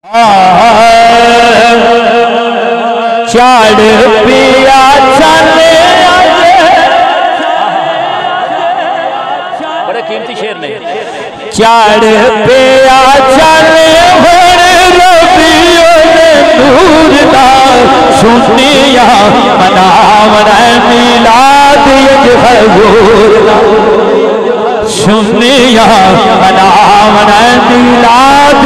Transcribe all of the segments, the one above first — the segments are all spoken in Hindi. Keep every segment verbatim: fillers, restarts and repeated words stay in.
चढ़ पिया चले बड़े कीमती शेर ने। चढ़ पिया चले सुनिया मनावन मिलाद सुनिया मनावन मिलाद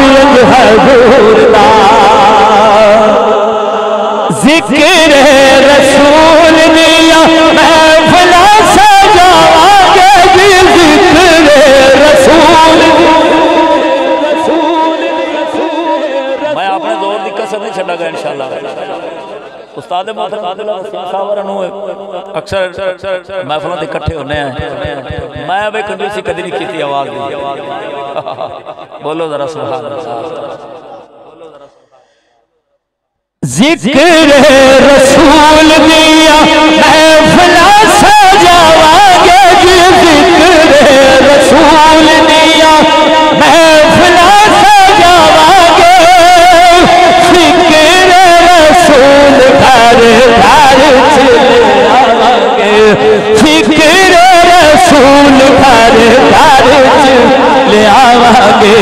जिक्र रसूल दिया महफिला सजावांगे जिक्र रसूल। मैं अपने दौर की कसर नहीं छड़ागा इंशाअल्लाह। उस्ताद अक्सर महफलों से इकट्ठे होने हैं, मैं भी कंजूसी कभी नहीं की आवाज दी। बोलो जरा सुभान अल्लाह। जिक्र रसूल दिया महफिला सजावांगे जिक्र रसूल दिया महफिला सजावांगे जिक्र रसूल घर घर चलावांगे जिक्र रसूल घर घर ले आवांगे।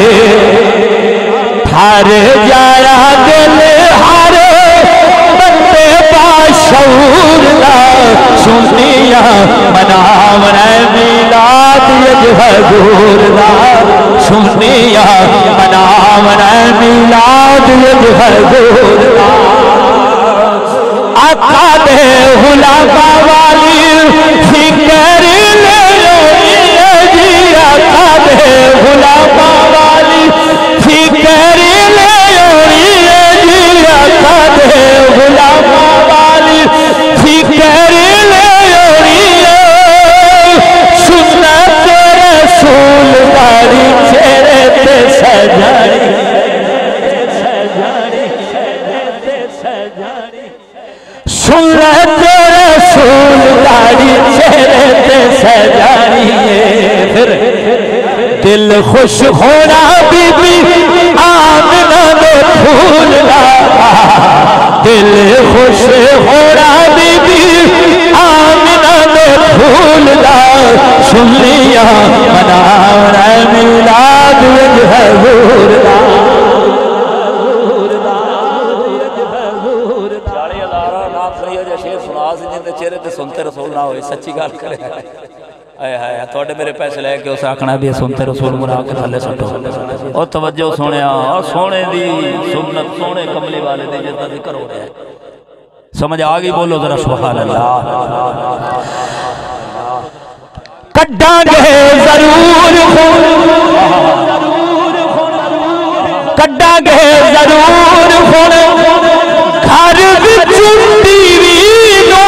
हर जाया दिल हर बंदे बाशऊर दा सुनिया मनावन मिलाद हजूर दा सुनिया मनावन मिलाद हजूर दा। आका दे गुलामा वाली फिकर ले जी आका दे गुलामा वाली फिकर ले जी आका दे गुलामा वाली फिकर ले सुन्नत रसूल दारी चेहरे पे सजानी सुन्नत रसूल दारी चेहरे पे सजानी फिर दिल खुश होना बीबी आमना में फूल लगा दिल खुश होना बीबी आमना में फूल ला सुन लिया मनाना मिलाद हजूर दा। शेर सुना जिंदे चेहरे ते सुनते रसूल ना होए सच्ची गल करे। आए हाय थोड़े मेरे पैसे लैके उस आखना भी सुनते रसूल मुरा के थले सटो। और तवज्जो सोने सोने दी सुन्नत सोने कमली वाले दी जितना जिक्र हो रहा है समझ आ गई। बोलो जरा सुभान अल्लाह। कड्डांगे जरूर कड्डांगे जरूर घर विच टीवी नो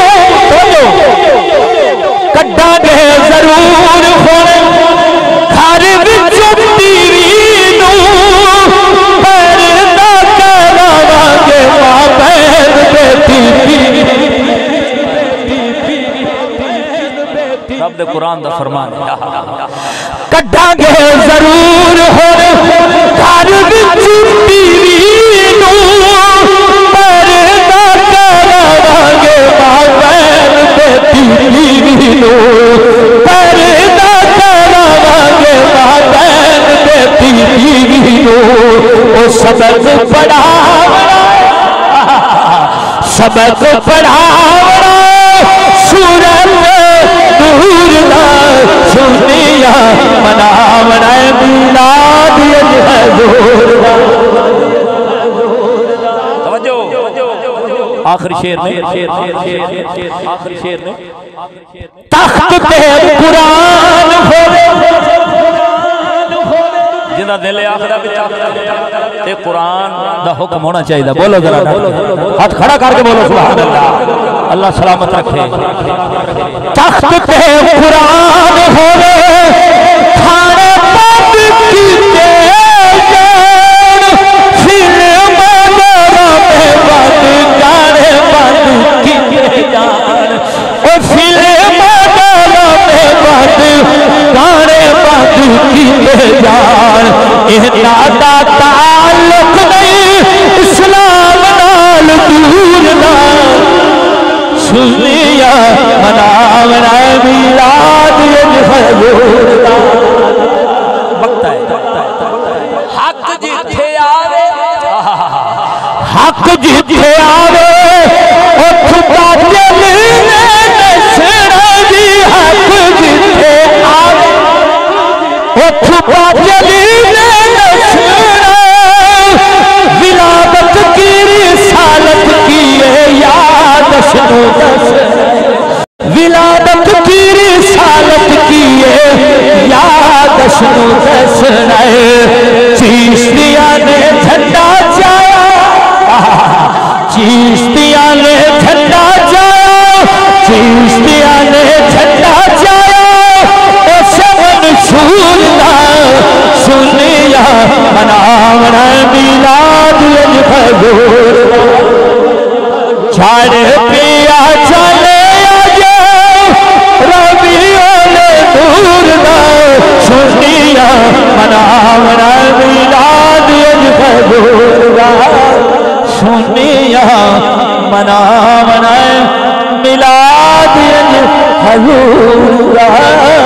कड्डांगे जरूर घर विच टीवी नो पर्दा करावांगे मां बहन बेटी रब दे कुरान दा फरमान है। कड्डांगे जरूर घर विच टीवी नो पर्दा करावांगे मां बहन बेटी नो पर्दा करावांगे मां बहन बेटी नो। ओ सबक पढ़ावना सबक पढ़ावना सूरत दूर ला सुनिया मनावन मिलाद हजूर दा। तवज्जो आखिरी शेर में आखिरी शेर में तख्त पे कुरान होवे जिंदा दिल आखिरा भी ते कुरान दा हुक्म होना चाहिए। बोलो जरा हाथ खड़ा करके बोलो सुभान अल्लाह। अल्लाह सलामत रखे। तख्त पे कुरान होवे खाने बंद कीते जान फिल्म में बंद गाने बंद कीते जान ओ फिल्म में बंद गाने बंद कीते जान। इन्ना दा ताल्लुक नहीं सुनिया मनावना मिलाद हजूर दा। वक्त है हक जिथे आवे हक जिथे आवे उठ बादल ने दसना जी। हक जिथे आवे उठ बादल ने दसना। विलादत की रिसालत की याद सुनो दस। विलादत की रिसालत की याद सुनो दसना। चिश्तिया ने झंडा जाया चिश्तिया ने झंडा जाया चिश्तिया ने झंडा जाया शमन छूलना सुनिया मनावना मिलाद हजूर दा। झाड़ पिया चले आजा रबिउल नूर दा। सुनिया मनावना मिलाद हजूर दा। सुनिया मनावना मिलाद हजूर दा।